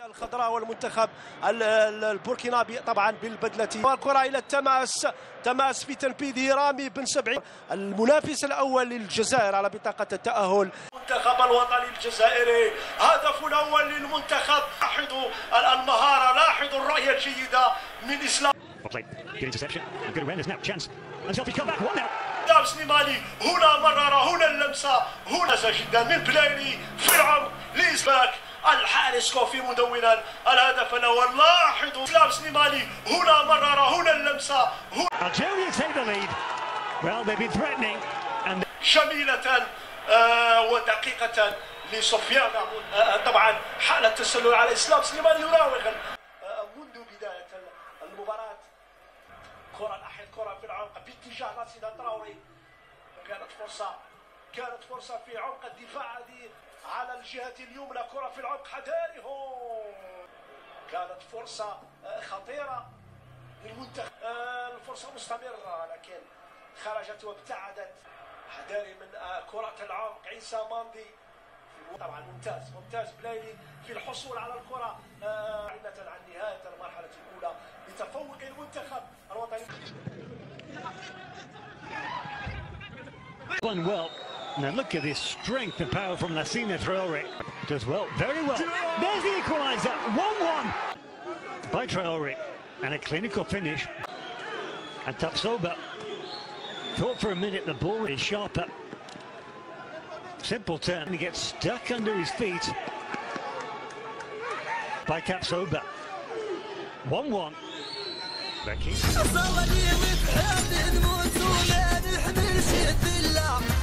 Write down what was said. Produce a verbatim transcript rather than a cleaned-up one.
الخضراء والمنتخب البوركينابي طبعا بالبدلة. والكرة إلى التماس، تماس في تنفيذه رامي بن سبعين المنافس الأول للجزائر على بطاقة التأهل. المنتخب الوطني الجزائري هدف الأول للمنتخب. لاحظوا المهارة، لاحظوا الرؤية الجيدة من إسلام. إسلام سليماني هنا مرر، هنا اللمسة، هنا جدا من بلايلي في العمق لإسباك الحارس كوفي مدونا الهدف الاول. لاحظوا اسلام سليماني هنا مرر، هنا اللمسه، هنا شميله آه ودقيقه لسفيان. آه طبعا حاله تسلل على اسلام سليماني يراوغ آه منذ بدايه المباراه. كره ناحيه كره في العمق باتجاه ناصر تراوري. كانت فرصه كانت فرصه في عمق الدفاع هذه على الجهة اليمنى. كرة في العمق حذاري، كانت فرصة خطيرة للمنتخب. الفرصة مستمرة لكن خرجت وابتعدت. حذاري من كرة العمق. عيسى ماندي طبعا ممتاز ممتاز بلايلي في الحصول على الكرة بعيدة عن نهاية المرحلة الأولى لتفوق المنتخب الوطني. Well, now look at this strength and power from Lassina Traoré. Does well, very well. There's the equaliser, one one by Traoré, and a clinical finish. And Tapsoba thought for a minute the ball is sharper. Simple turn, and he gets stuck under his feet by Tapsoba. one one. Becky.